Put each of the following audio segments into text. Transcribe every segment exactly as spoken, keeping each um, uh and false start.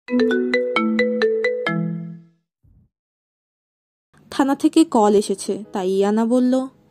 থানা থেকে কল এসেছে, তাই ইয়ানা বলল।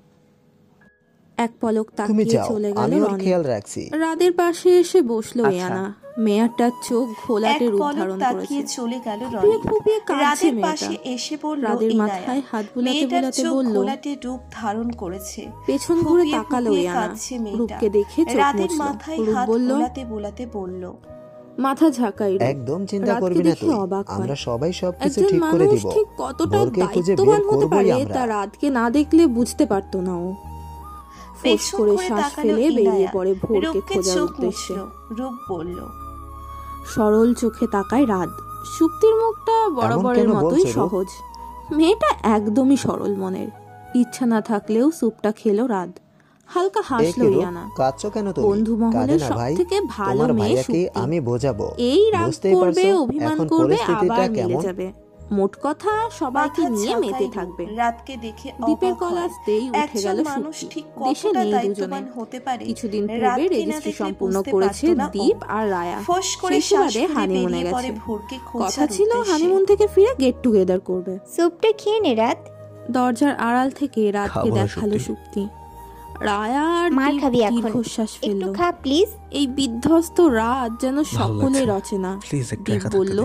এক পলক তাকিয়ে চলে গেল রনি। রাদের পাশে এসে বসলো ইয়ানা। মেয়েটার চোখ ঘোলাটে রূপ ধারণ করেছে। চলে গেল রনি। ফুপিয়ে কাঁদছে মেয়েটা। এসে পড়ল রাদের মাথায় হাত বুলাতে বুলাতে বলল, ঘোলাটে রূপ ধারণ করেছে। পেছন ঘুরে তাকালো ইয়ানা। রূপকে দেখে চোখ মুছল। রূপ বলল, বুলাতে বুলাতে বলল, মাথা ঝাঁকাই। একদম চিন্তা করবি না তুই, আমরা সবাই সবকিছু ঠিক করে দিব। ঠিক কতটা দায়িত্ববান হতে পারে তা রাতকে না দেখলে বুঝতে পারতো না ও। ফোঁস করে শ্বাস ফেলে বেরিয়ে পড়ে ভোরকে খোঁজার উদ্দেশ্যে। রূপ বলল। সরল চোখে তাকায় রাত। সুপ্তির মুখটা বরাবরের মতোই সহজ। মেয়েটা একদমই সরল মনের। ইচ্ছা না থাকলেও স্যুপটা খেলো রাত। হালকা হাসলো ইয়ানা। বন্ধু মহলের সবথেকে ভালো মেয়ে সুপ্তি। এই রাগ করবে, অভিমান করবে, আবার মিলে যাবে। মোট কথা সবাইকে নিয়ে মেতে থাকবে। রাতকে দেখে দীপের কল আসতেই উঠে গেল সুপ্তি। দেশে নেই দুজনে। কিছুদিন পূর্বে রেজিস্ট্রি সম্পূর্ণ করেছে দীপ আর রায়া। শেষবারে হানিমুনে গেছে। কথা ছিল হানিমুন থেকে ফিরে গেট টুগেদার করবে। সুপটা খেয়ে নে রাত। দরজার আড়াল থেকে রাতকে দেখালো সুপ্তি। রায়া আর দীর্ঘশ্বাস ফেললো। এই বিধ্বস্ত রাত যেন সকলের অচেনা। দীপ বলল,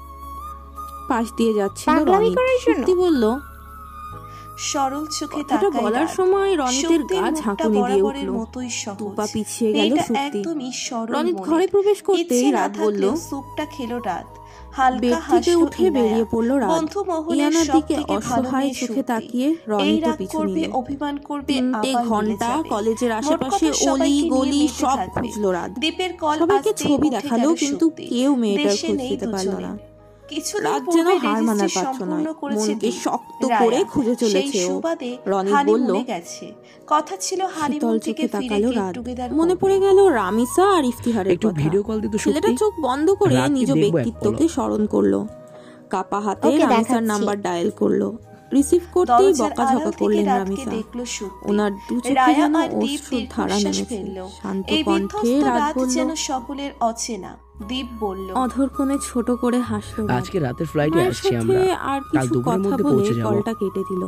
পাশ দিয়ে যাচ্ছিল রনি। সুপ্তি বলল, সরল চোখে তাকায়। বলার সময় রনিতের গা ঝাঁকুনি দিয়ে উঠল। দুপা পিছিয়ে গেল সুপ্তি। রনিত ঘরে প্রবেশ করতেই রাত বলল, সুপটা খেলো রাত। বেড থেকে উঠে বেরিয়ে পড়লো রাত। ইয়ানার দিকে অসহায় চোখে তাকিয়ে রনিতে পিছু নিল। তিনটে ঘন্টা কলেজের আশেপাশে অলি গলি সব খুঁজলো রাত। সবাইকে ছবি দেখালো, কিন্তু কেউ মেয়েটার খোঁজ দিতে পারলো না। রাত যেন হার মানার পাত্র নয়, মনকে শক্ত করে খুঁজে চলেছে ও। রনি বলল, কথা ছিল শীতল চোখে তাকালো রাত। মনে পড়ে গেল রামিসা আর ইফতিহারের কথা। ছেলেটা চোখ বন্ধ করে নিজ ব্যক্তিত্বকে স্মরণ করলো। কাপা হাতে রামিসার নাম্বার ডায়াল করলো। রিসিভ করতেই বকাঝকা করলেন রামিসা। ওনার দু চোখে যেন অশ্রুর ধারা নেমেছে। শান্ত কণ্ঠে রাত বলল, সকলের অচেনা। দীপ বলল, অধর কোণে ছোট করে হাসলো। আজকে রাতের ফ্লাইটে আসছি আমরা, আর কিছু কথা বলে কলটা কেটে দিল।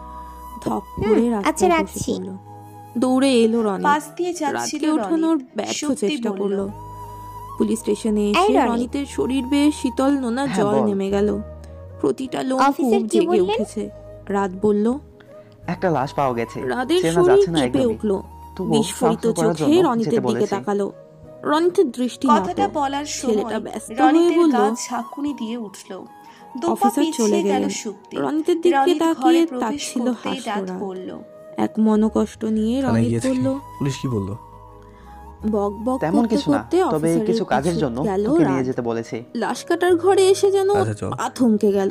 ধপ করে রাস্তায় বসে পড়ল। দৌড়ে এলো রনি। পাশ দিয়ে যাচ্ছিল ওঠানোর ব্যর্থ চেষ্টা করলো। পুলিশ স্টেশনে এসে রনিতের শরীর বেয়ে শীতল নোনা জল নেমে গেল। প্রতিটা লোম খুব জেগে উঠেছে। রাত বলল, একটা লাশ পাওয়া গেছে। রাতের শরীর কেঁপে উঠলো। বিস্ফোরিত চোখে রনিতের দিকে তাকালো। রনিতের দৃষ্টি কথাটা বলার ছেলেটা ব্যস্ত হয়ে বলল, ঝাঁকুনি দিয়ে উঠলো। অফিসার চলে গেলেন। রনিতের দিকে তাকিয়ে তাচ্ছিল হাসলো বলল। এক মনোকষ্ট নিয়ে রনিত বলল, পুলিশ কি বলল? বক বক করতে করতে তবে কিছু কাজের জন্য তোকে নিয়ে যেতে বলেছে। লাশ কাটার ঘরে এসে যেন পা থমকে গেল।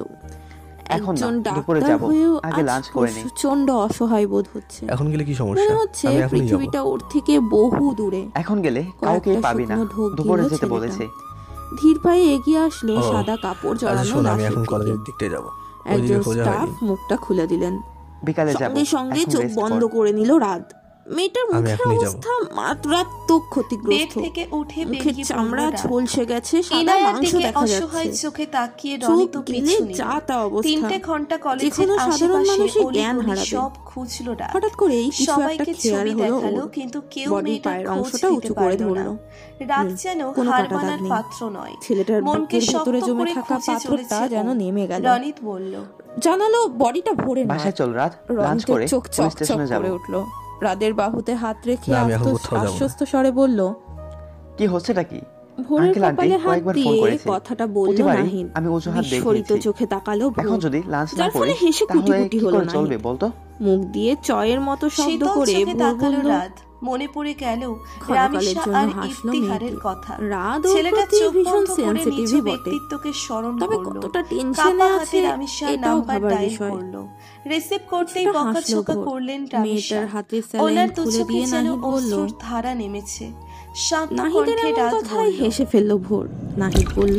একজন ডাক্তার হয়েও আগে লাঞ্চ করে নেই। প্রচন্ড অসহায় বোধ হচ্ছে। এখন গেলে কি সমস্যা? মনে হচ্ছে পৃথিবীটা ওর থেকে বহু দূরে। এখন গেলে কাউকে পাবি না, দুপুরে যেতে বলেছে। ধীর পায়ে এগিয়ে আসলো সাদা কাপড় জড়ানো লাশ। আমি এখন কলেজের দিকতে যাব। একজন স্টাফ মুখটা খুলে দিলেন। বিকালে যাব। সঙ্গে সঙ্গে চোখ বন্ধ করে নিল রাত। মেয়েটার মুখের অবস্থা মাত্রাত্মক ক্ষতিগ্রস্ত। মুখের চামড়া ঝলসে গেছে, সাদা মাংস দেখা যাচ্ছে। চোখে তাকিয়ে রনি তো পিছনে যা তা অবস্থা। তিনটে ঘন্টা কলেজের সাধারণ মানুষের জ্ঞান হারাবে। সব খুঁজলো রাত। হঠাৎ করেই কিছু একটা খেয়াল হলো, কিন্তু কেউ মেয়েটার অংশটা উঁচু করে ধরলো। রাত যেন হার মানার পাত্র নয়। ছেলেটার বুকের ভেতরে জমে থাকা পাথরটা যেন নেমে গেল। রনিত বলল, জানালো বডিটা ভরে না। বাসায় চল রাত, লাঞ্চ করে চোখ চকচক করে উঠলো। রাদের বাহুতে হাত রেখে আশ্বস্ত স্বরে বলল, কি হচ্ছেটা কি? ভোরের কপালে হাত দিয়ে কথাটা বলল নাহিদ। আমি অজুহাত দেখিয়েছি। চোখে তাকালো। এখন যদি লাঞ্চ না করি হেসে কুটি কুটি হলো না। চলবে বলতো? মুখ দিয়ে চয়ের মতো শব্দ করে বলল। মনে পড়ে গেল রামিসা আর ইফতিহারের কথা। ছেলেটা ভীষণ সেনসিটিভ ব্যক্তিত্বকে স্মরণ করলো। তবে কতটা টেনশনে আছে রামিসার নাম্বার ডায়াল করলো। রিসিভ করতেই বকাঝকা করলেন রামিসা। হাতে স্যালাইন খুলে দিয়ে নাহিদ বলল, ধারা নেমেছে। শান্ত কণ্ঠে রাত বলল। হেসে ফেলল ভোর। নাহিদ বলল,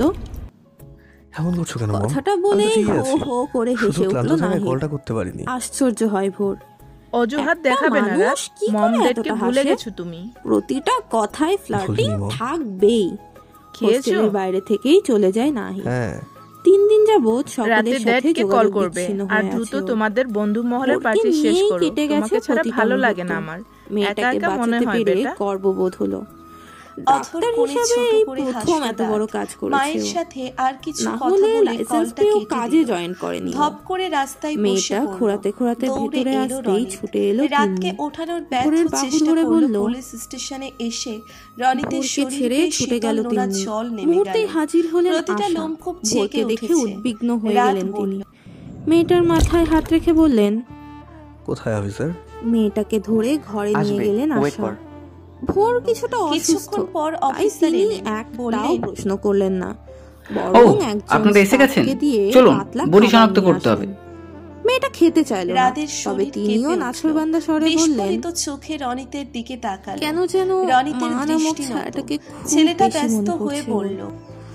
এমন করছো কেন? কথাটা বলে হো হো করে হেসে উঠল নাহিদ। কলটা করতে পারিনি। আশ্চর্য হয় ভোর। অজুহাত দেখাবে না, মমদেরকে ভুলে গেছো তুমি। প্রতিটা কথায় ফ্লার্টিং থাকবেই। হোস্টেলের বাইরে থেকেই চলে যায় নাহিদ। হ্যাঁ তিন দিন যাবত সকলের রাতে সাথে ড্যাডকে কল যোগাযোগ করবে বিচ্ছিন্ন আর হয়ে দ্রুত আছে ওর। তোমাদের বন্ধু মহলের ওরকে পার্টি শেষ নিয়েই করো। কেটে গেছে তোমাকে ছাড়া প্রতিটা ভালো মুহূর্ত। লাগে না আমার। একা মেয়েটাকে একা মনে বাঁচাতে হয় পেরে বেটা। গর্ববোধ হলো। অথর ডাক্তার কোণে হিসেবে ছোট এই করে প্রথম হাসল এত রাত। বড় কাজ করেছে মায়ের ও। সাথে আর কিছু না কথা হলে বলে লাইসেন্স কলটা পেয়েও কেটে কাজে দিল। জয়েন করেনি ও। ধপ করে রাস্তায় বসে মেয়েটা পড়ল। খোঁড়াতে খোঁড়াতে দৌড়ে ভেতরে এলো আসতেই রনি। ছুটে এলো রাতকে তিন্নি। ওঠানোর ভোরের ব্যর্থ বাহুর চেষ্টা ধরে করলো বলল, পুলিশ স্টেশনে এসে রনিতের ভোরকে শরীর ছেড়ে বেয়ে ছুটে শীতল গেল নোনা তিন্নি। জল নেমে মুহূর্তেই গেল। হাজির হলেন প্রতিটা আশা। লোম খুব ভোরকে জেগে দেখে উঠেছে। উদ্বিগ্ন হয়ে রাত গেলেন তিনি। বলল, মেয়েটার মাথায় হাত রেখে বললেন, কোথায় অফিসার? মেয়েটাকে ধরে ঘরে নিয়ে আসবে, গেলেন ওয়েট আশা। কর। ভোর কিছুটা অসুস্থ, কিছুক্ষণ পর তাই অফিসার তিনি এলেন। একটাও বললেন, প্রশ্ন করলেন না, ও বরং একজন আপনারা এসে গেছেন, স্টাফকে দিয়ে চলুন পাতলা বডি খাবার শনাক্ত নিয়ে করতে হবে। আসলেন। মেয়েটা খেতে চাইল না, রাতের তবে শরীর তিনিও কেঁপে নাছোড়বান্দা উঠল। স্বরে বললেন, বিস্ফোরিত চোখে রনিতের দিকে তাকালেন। কেন যেন রনিতের মা নামক দৃষ্টি নত। ছায়াটাকে খুব ছেলেটা বেশি ব্যস্ত মনে হয়ে করছে ওর। বলল,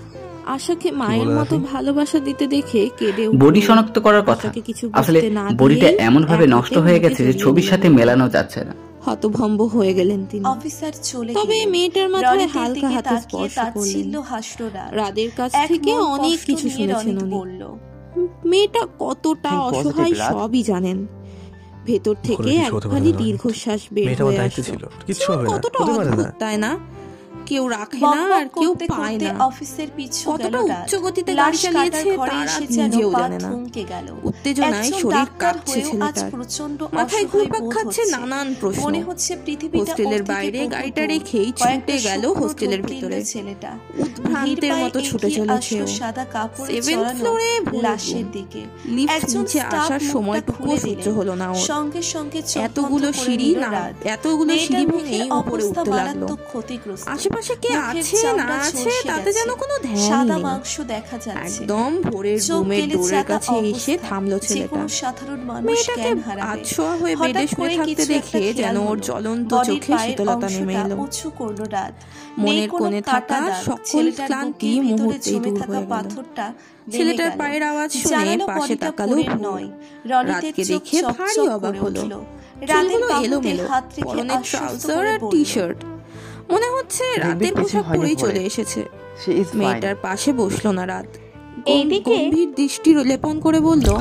আশাকে মায়ের বলো মতো দাদি? ভালোবাসা দিতে দেখে কেঁদে উঠল। বডি শনাক্ত করার কথা, আশাকে কিছু আসলে বুঝতে না বডিটা দিয়েই এমন ভাবে এক নষ্ট হাতে হয়ে মুখে গেছে যে জড়িয়ে ছবির নিলেন। সাথে মেলানো যাচ্ছে না। হতভম্ব হয়ে গেলেন তিনি। অফিসার চলে তবে গেলেন। মেয়েটার মাথায় রনিতের হালকা দিকে হাতে তাকিয়ে স্পর্শ তাচ্ছিল্য করলেন। হাসল রাত। রাদের কাছ এক থেকে মন অনেক কষ্ট কিছু নিয়ে শুনেছেন রনিত উনি। বলল, মেয়েটা কতটা Think positive, অসহায় রাত। সবই জানেন। ভেতর থেকে কিছু এক হতে পারে ফালি না। দীর্ঘশ্বাস বের মেয়েটা আমার হয়ে দায়িত্বে আসলো। ছিল, কিচ্ছু জীবন হবে না, কতটা হতে পারে অদ্ভুত, না। তাই না? কেউ রাখে বক না বক আর কেউ করতে পায় করতে না। অফিসের পিছু কতটা গেল রাত। উচ্চ গতিতে লাশ গাড়ি চালিয়েছে কাটার ঘরে তা এসে রাত যেন নিজেও পা জানে না। থমকে গেল। উত্তেজনায় একজন শরীর ডাক্তার কাঁপছে হয়েও আজ ছেলেটার। প্রচন্ড মাথায় অসহায় ঘুরপাক বোধ খাচ্ছে হচ্ছে। নানান প্রশ্ন। মনে হচ্ছে পৃথিবীটা হোস্টেলের ওর থেকে বাইরে বহু গাড়িটা দূর। রেখেই কয়েকটা ছুটে গেল শুকনো হোস্টেলের ঢোক ভিতরে। গিলল ছেলেটা। উদ্ভ্রান্তের ধীর মতো পায়ে ছুটে এগিয়ে চলেছে আসলো ও। সাদা কাপড়ে সেভেন্থ চড়ানো ফ্লোরে ভোরের লাশের ঘুম। দিকে। লিফট একজন নিচে স্টাফ আসার মুখটা সময়টুকু খুলে সহ্য দিলেন। হলো না ওর। সঙ্গে সঙ্গে চোখ এতগুলো বন্ধ করে সিঁড়ি নিল না রাত। এতগুলো মেয়েটার সিঁড়ি মুখের ভেঙেই উপরে অবস্থা উঠতে লাগলো। মারাত্মক ক্ষতিগ্রস্ত। আশেপাশে কে মুখের আছে না চামড়া আছে ঝলসে তাতে যেন গেছে। কোনো ধ্যানই সাদা নেই। মাংস দেখা যাচ্ছে। একদম ভোরের চোখ ঘুমের গেলে ডোরের চাকা কাছে এসে অবস্থা। থামলো যে ছেলেটা। কোনো সাধারণ মানুষ মেয়েটাকে জ্ঞান হারাবে। আধশোয়া হয়ে হঠাৎ বেডে শুয়ে করে থাকতে কিছু একটা দেখে খেয়াল যেন ওর হলো। জ্বলন্ত বডির চোখে পায়ের শীতলতা নেমে অংশটা এলো। উঁচু করলো রাত। মনের নেই কোনো কোণে কাটা থাকা দাগ। সকল ছেলেটার ক্লান্তি বুকের ভিতরে মুহূর্তেই জমে দূর থাকা হয়ে গেল। পাথরটা নেমে ছেলেটার গেল। পায়ের আওয়াজ শুনে জানালা পাশে বডিটা তাকালো পড়ে ভোর। নয়। রনিতের রাতকে চোখ দেখে ভারী চকচক অবাক করে হলো। উঠল। রাতের চুলগুলো বাহুতে এলোমেলো, হাত রেখে পরনে আশ্বস্ত ট্রাউজার করে আর বলল, টি শার্ট। মনে হচ্ছে রাতের কিছু পোশাক হয়নি পরেই ভোরে। চলে এসেছে। She is fine. মেয়েটার পাশে বসলো না রাত। এইদিকে? গম্ভীর দৃষ্টি লেপন করে বলল,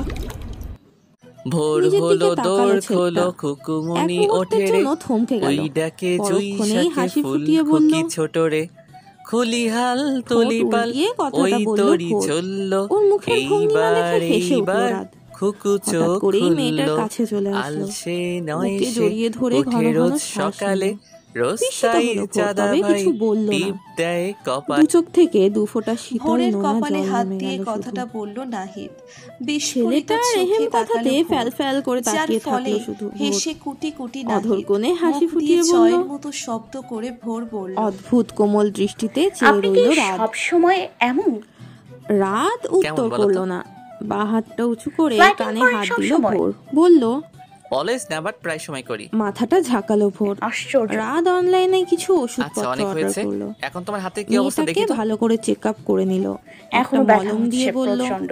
ভোর নিজের হলো দিকে তাকালো দোর ছেলেটা। খোলো এক খুকুমনি মুহূর্তের ওঠে রে জন্য থমকে গেল। ওই ডাকে জুই পরক্ষণেই শাকে হাসি ফুল ফুটিয়ে বলল, খুকি ছোট রে খুলি হাল ঠোঁট তুলি পাল উল্টিয়ে কথাটা ওই বলল তরি ভোর। চললো ওর মুখের ভঙ্গিমা এইবার দেখে হেসে উঠল এইবার রাত। খুকু হঠাৎ চোখ করেই মেয়েটার খুললো কাছে চলে আসলো। আলসে নয় বুকে সে জড়িয়ে ধরে ঘন উঠে ঘন রোজ শ্বাস সকালে নিল। রোজ বিস্মিত তাই হলো ভোর, চাঁদা তবে ভাই কিছু বলল না। টিপ দেয় কপাল দু চোখ থেকে দু ফোঁটা শীতল ভোরের নোনা কপালে জল হাত নেমে দিয়ে গেল কথাটা শুধু। বলল নাহিদ। বিস্ফোরিত ছেলেটার চোখে এহেন তাকালো কথাতে ভোর। ফ্যাল ফ্যাল করে যার তাকিয়ে ফলে থাকলো শুধু ভোর। হেসে কুটি কুটি অধর নাহিদ কোণে হাসি মুখ ফুটিয়ে দিয়ে বলল, জয়ের মতো শব্দ করে ভোর বলল, অদ্ভুত কোমল দৃষ্টিতে চেয়ে আপনি কি রইল রাত। সব সময় এমন? রাত উত্তর বলো তো? করলো না। বা হাতটা উঁচু করে Flighting কানে করেন হাত সব দিল সময়? ভোর। বলল, অলওয়েজ না বাট প্রায় সময় করি। মাথাটা ঝাঁকালো ভোর। আশ্চর্য। রাত অনলাইনে কিছু আচ্ছা ওষুধপত্র অনেক অর্ডার হয়েছে, করলো। এখন তোমার হাতে কি অবস্থা মেয়েটাকে দেখি তো। ভালো করে চেক আপ করে নিল। এখনো একটা ব্যথা মলম হচ্ছে দিয়ে বলল, প্রচন্ড।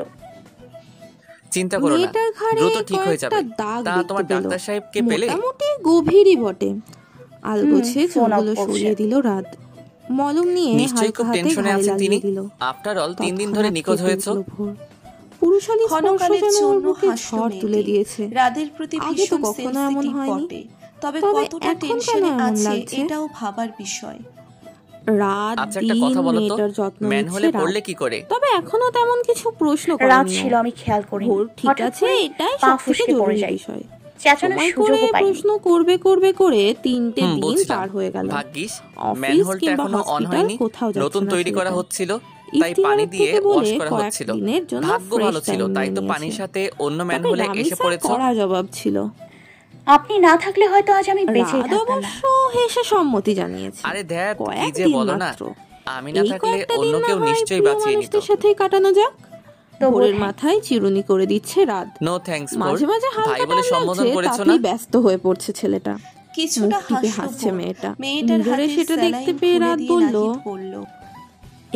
চিন্তা করো না, মেয়েটার ঘাড়ে দ্রুত ঠিক হয়ে কয়েকটা যাবে। দাগ তা দেখতে তোমার পেল। ডাক্তার সাহেবকে পেলে? মোটামুটি গভীরই বটে। আলগোছে হুম, ফোন চুলগুলো অফ করছে। সরিয়ে দিল রাত। মলম নিয়ে নিশ্চয়ই হালকা খুব হাতে টেনশনে ঘাড়ে আছেন তিনি। লাগিয়ে দিল। আফটার অল তিন দিন ধরে তৎক্ষণাৎ নিখোঁজ কেঁপে হয়েছো। উঠল ভোর। পুরুষালী স্পর্শ ক্ষণকালের যেন ওর জন্য বুকে হাসল ঝড় তুলে মেয়েটি। দিয়েছে। রাদের প্রতি আগে তো ভীষণ কখনো এমন সেনসিটিভ হয়নি। বটে, তবে তবে কতটা এখন কেন টেনশনে এমন আছে লাগছে? এটাও ভাবার বিষয়। রাত আচ্ছা একটা দিন কথা বলো তো, মেয়েটার যত্ন ম্যান নিচ্ছে হলে রাত। পড়লে কি করে? তবে এখনো তেমন কিছু প্রশ্ন রাত করেনি ও। ছিল আমি খেয়াল করিনি। ভোর ঠিক হঠাৎ আছে, করে এটাই পা সব থেকে ফসকে পড়ে জরুরি যায়। বিষয়। চেঁচানোর সময় করে সুযোগও পাইনি। প্রশ্ন করবে করবে করে তিনটে হুম, দিন বুঝলাম। পার হয়ে গেল। ভাগ্যিস অফিস ম্যানহোলটা কিংবা এখনো অন হসপিটাল হয়নি, কোথাও যাচ্ছে নতুন না তৈরি করা ছেলেটা। হচ্ছিল, তাই ইফতিহার পানি দিয়ে থেকে বলে ওয়াশ করা কয়েক হচ্ছিল। দিনের জন্য ভাগ্য fresh ভালো ছিল, time তাই তো নিয়ে পানির নিয়েছে। সাথে অন্য তবে ম্যানহোলে রামিসার এসে পড়েছো। কড়া জবাব ছিল। আপনি না থাকলে হয়তো আজ আমি বেঁচেই রাত থাকতাম না। অবশ্য হেসে সম্মতি জানিয়েছে। আরে ধ্যাত, কি যে কয়েকদিন বলো না, মাত্র। আমি না এই থাকলে কয়েকটা অন্য দিন না কেউ হয় নিশ্চয়ই প্রিয় বাঁচিয়ে নিত। মানুষদের সাথেই কাটানো যাক। তবুও ভোরের হ্যাঁ। মাথায় চিরুনি করে দিচ্ছে রাত। No thanks for. মাঝে মাঝে ভাই হালকা বলে টান সম্বোধন লাগছে, করেছো না? তাতেই ব্যস্ত হয়ে পড়ছে ছেলেটা। কিছুটা মুখ টিপে হাসল হাসছে ভোর। মেয়েটা। মেয়েটার নিজেরে হাতে সেটা দেখতে স্যালাইন পেয়ে খুলে রাত দিয়ে বলল, নাহিদ বলল,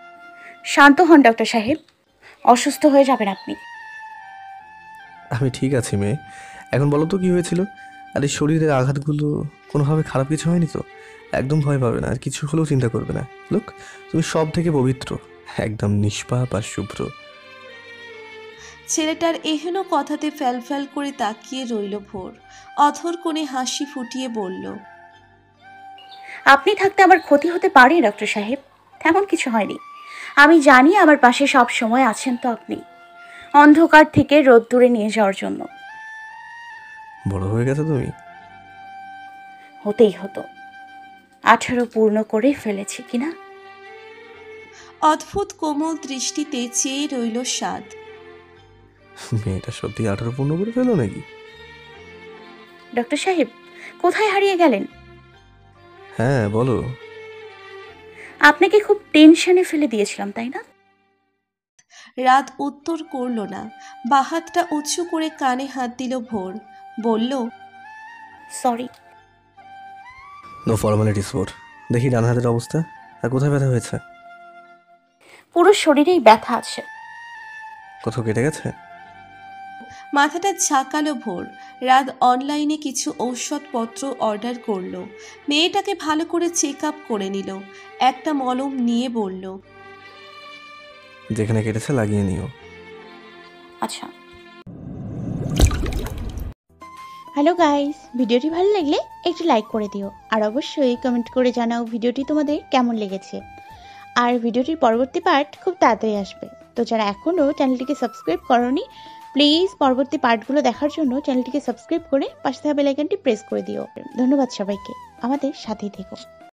শান্ত হন ডক্টর সাহেব, অসুস্থ হয়ে যাবেন আপনি। আমি ঠিক আছি মেয়ে, এখন বলো তো কি হয়েছিল? আর এই শরীরের আঘাতগুলো কোনোভাবে খারাপ কিছু হয়নি তো? একদম ভয় পাবে না, আর কিছু হলেও চিন্তা করবে না। লোক, তুমি সব থেকে পবিত্র, একদম নিষ্পাপ আর শুভ্র। ছেলেটার এহেন কথাতে ফ্যালফ্যাল করে তাকিয়ে রইল ভোর। অথর কোণে হাসি ফুটিয়ে বলল, আপনি থাকতে আমার ক্ষতি হতে পারে ডক্টর সাহেব, তেমন কিছু হয়নি। আমি জানি আমার পাশে সব সময় আছেন তো আপনি, অন্ধকার থেকে রোদ্দুরে নিয়ে যাওয়ার জন্য। বড় হয়ে গেছে তুমি। হতেই হতো, আঠারো পূর্ণ করে ফেলেছি কিনা। অদ্ভুত কোমল দৃষ্টিতে চেয়ে রইল সাদ। মেয়েটা সত্যি আঠারো পূর্ণ করে ফেলো নাকি? ডক্টর সাহেব কোথায় হারিয়ে গেলেন? হ্যাঁ বলো। আপনাকে খুব টেনশনে ফেলে দিয়েছিলাম তাই না? রাত উত্তর করল না। বাহাতটা উঁচু করে কানে হাত দিল ভোর। বলল, সরি। No formalities four. দেখি ডান হাতের অবস্থা, আর কোথায় ব্যথা হয়েছে? পুরো শরীরেই ব্যথা আছে। কোথাও কেটে গেছে? মাথাটা ঝাঁকালো ভোর। রাত অনলাইনে কিছু ঔষধপত্র অর্ডার করলো। মেয়েটাকে ভালো করে চেক আপ করে নিল। একটা মলম নিয়ে বলল, যেখানে কেটেছে লাগিয়ে নিও। আচ্ছা। হ্যালো গাইস, ভিডিওটি ভালো লাগলে একটু লাইক করে দিও, আর অবশ্যই কমেন্ট করে জানাও ভিডিওটি তোমাদের কেমন লেগেছে। আর ভিডিওটির পরবর্তী পার্ট খুব তাড়াতাড়ি আসবে, তো যারা এখনও চ্যানেলটিকে সাবস্ক্রাইব করোনি প্লিজ পরবর্তী পার্টগুলো দেখার জন্য চ্যানেলটিকে সাবস্ক্রাইব করে পাশে থাকা বেল আইকনটি প্রেস করে দিও। ধন্যবাদ সবাইকে, আমাদের সাথেই থেকো।